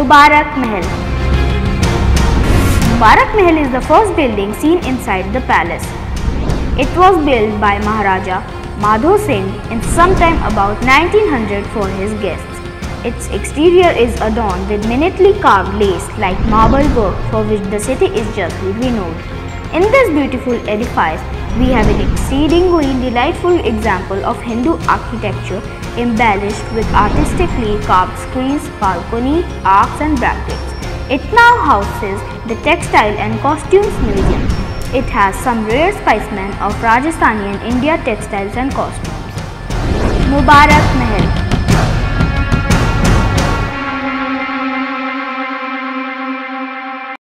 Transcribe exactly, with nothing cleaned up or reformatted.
Mubarak Mahal. Mubarak Mahal is the first building seen inside the palace. It was built by Maharaja Madho Singh in sometime about nineteen hundred for his guests. Its exterior is adorned with minutely carved lace like marble work for which the city is justly renowned. In this beautiful edifice, we have an exceedingly delightful example of Hindu architecture embellished with artistically carved screens, balcony, arcs and brackets. It now houses the Textile and Costumes Museum. It has some rare specimens of Rajasthani and India textiles and costumes. Mubarak Mahal.